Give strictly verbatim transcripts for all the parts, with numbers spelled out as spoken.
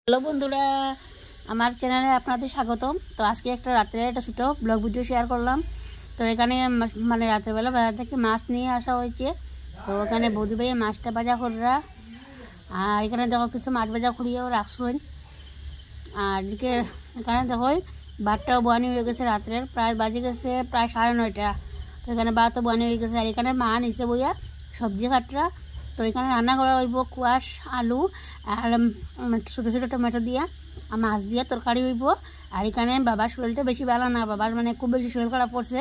Hello বন্ধুরা, আমার চ্যানেলে আপনাদের স্বাগতম। তো আজকে একটা রাত্রে একটা ছোটো ব্লগ ভিডিও শেয়ার করলাম। তো এখানে মানে রাত্রেবেলা বাজার থেকে মাছ নিয়ে আসা হয়েছে। তো এখানে বৌদি ভাই মাছটা ভাজা করা, আর এখানে দেখো কিছু মাছ ভাজা করিয়েও রাখছেন। আর এদিকে এখানে দেখো ভাতটাও বানি হয়ে গেছে, রাত্রের প্রায় বাজে গেছে প্রায় সাড়ে নয়টা। তো এখানে ভাতও বানি হয়ে গেছে। আর এখানে মা নিচে বইয়া সবজি কাটরা। তো এখানে রান্না করা হইব কুয়াশ আলু আর ছোটো ছোটো টমেটো দিয়া আর মাছ দিয়া তরকারি হইব। আর এখানে বাবার শরীরটা বেশি ভালো না, বাবার মানে খুব বেশি শরীর খারাপ করছে।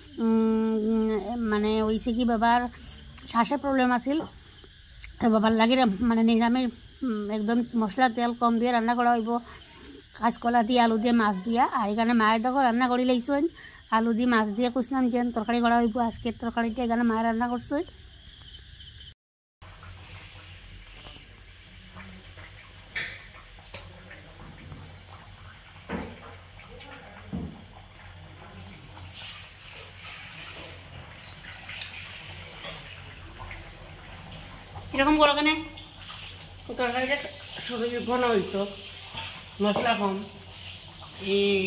মানে হয়েছে কি, বাবার শ্বাসের প্রবলেম আছিল। তো বাবার লাগে মানে নিরামিষ একদম মশলা তেল কম দিয়ে রান্না করা হইব, কাঁচকলা দিয়ে আলু দিয়ে মাছ দিয়া। আর এখানে মায়ের দেখো রান্না করে লাইছেন, আলু দিয়ে মাছ দিয়ে কুচলাম যেন তরকারি করা হইব। আজকের তরকারিটা এখানে মায়ের রান্না করছে। এরকম করো কেন? তরকারিটা শরীর ঘন হইতো, মশলা কম। এই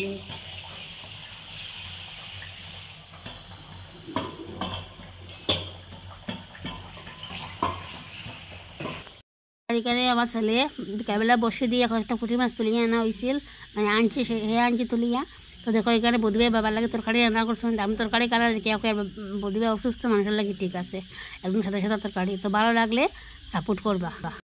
এখানে আমার ছেলে বিকালবেলা বসে দিয়ে কয়েকটা পুঁটি মাছ তুলিয়া আনা হয়েছিল, মানে আনছে সে হে আনছে তুলিয়া। তো দেখো এখানে বধুভাই বাবার লাগে তরকারি রান্না করছেন। আমি তরকারি কালার দেখি বধুভাই অসুস্থ মানুষের লাগে ঠিক আছে, একদম সাথে সাথে তরকারি। তো ভালো লাগলে সাপোর্ট করবা।